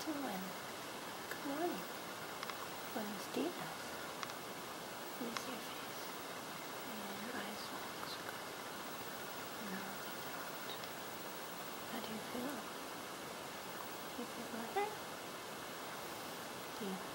doing? Good morning. Buenos dias. Let me see your face. And your eyes looks good. No, they don't. How do you feel? Do you feel better? Do you